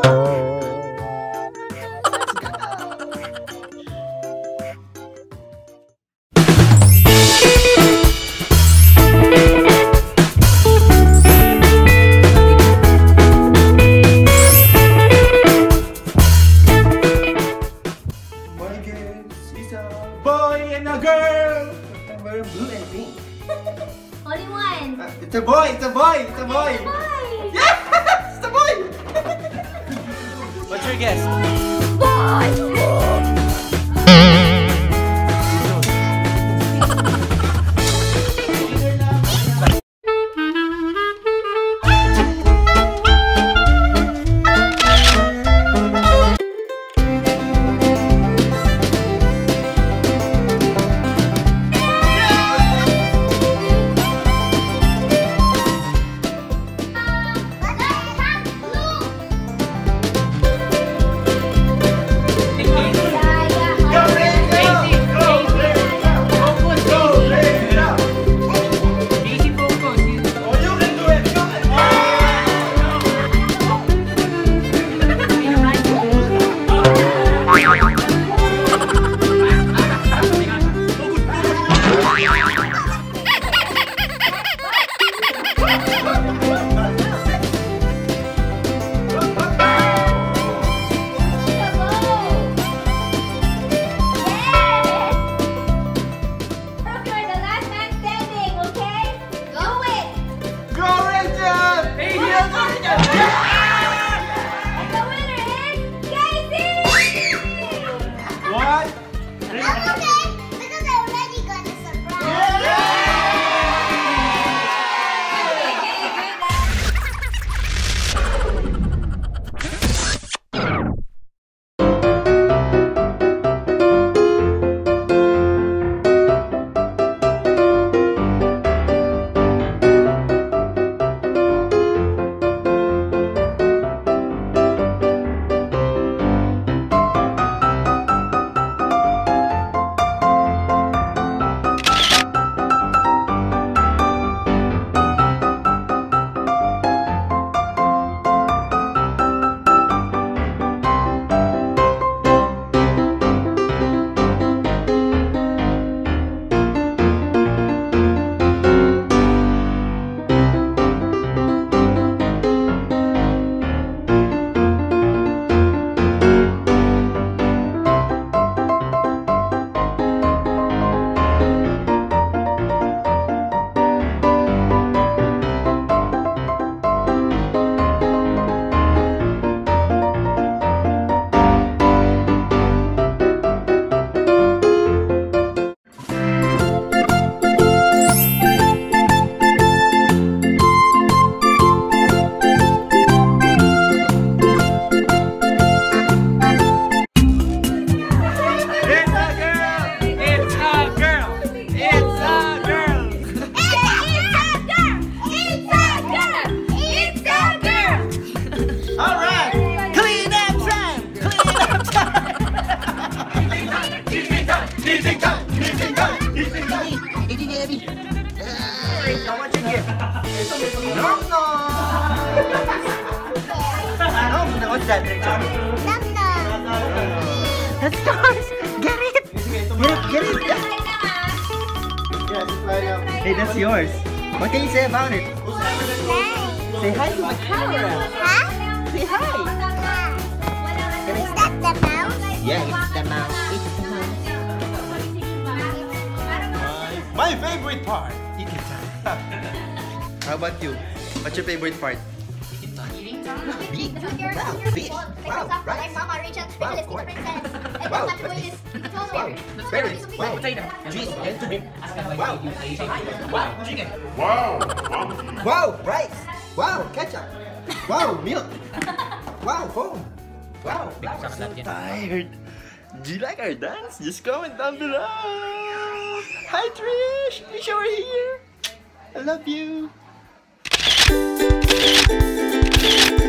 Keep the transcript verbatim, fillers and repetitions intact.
It's a boy! It's a boy! It's a boy! It's a boy! Yes! It's a boy! What's your guess? Boy! What's that, Rachel? That's stars! Get it! Get it, get it! Hey, that's yours. What can you say about it? Say hi to my camera. Huh? Say hi. Is that the mouse? Yeah, it's the mouse. It's the mouse. My favorite part. Eating time. How about you? What's your favorite part? Eating time. Eating time. Wow, fish. Wow, rice. Like Mama, Rachel, Wow, Rachel is corn. the princess. And Wow, that's what it is. Wow, berries. Wow, cheese. Wow, wow, chicken. Wow! Wow, rice. Wow, ketchup. Wow, milk. Wow, foam. Wow, I'm so tired. Do you like our dance? Just comment down below. Hi Trish, wish you were here. I love you.